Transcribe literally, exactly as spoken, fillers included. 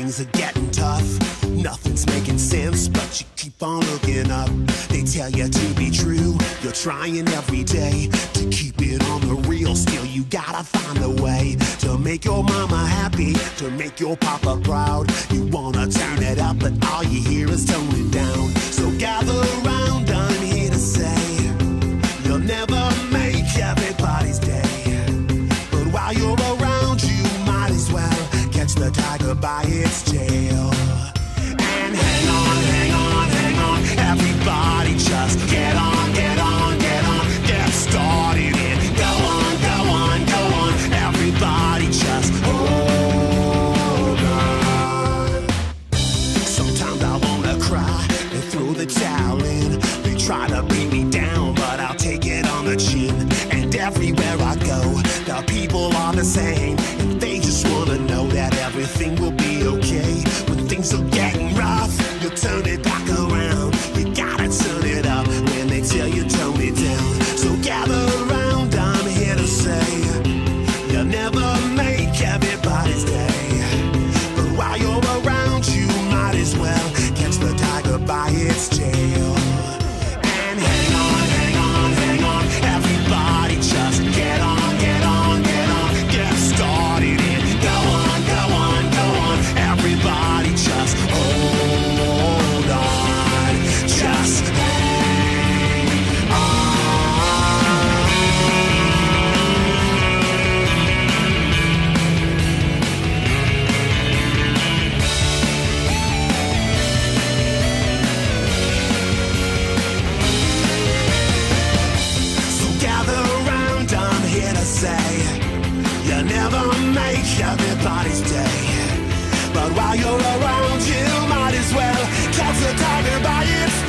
things are getting tough. Nothing's making sense, but you keep on looking up. They tell you to be true, you're trying every day to keep it on the real. Still, you gotta find a way to make your mama happy, to make your papa proud. You wanna turn it up, but all you hear is tone it down. So gather around, I'm here to say, you'll never make everybody's day. But while you're around, you might as well catch the tiger by its tail. And hang on, hang on, hang on, everybody just get on, get on, get on, get started and go on, go on, go on, everybody just hold on. Sometimes I wanna cry and throw the towel in. They try to beat me down, but I'll take it on the chin. And everywhere I go, the people are the same, and they just wanna know that everything will be okay. When things are getting rough, you turn it back around. You gotta turn it up when they tell you tone it down. So gather around, I'm here to say, you'll never make everybody's day. But while you're around, you might as well catch the tiger by its tail. And hang on, hang on, hang on, everybody just get on, get on, get on, get started and go on, go on, go on, everybody just hold on, just hang on. So gather around, I'm here to say, you never make everybody's day. But while you're around, you might as well catch the tiger by its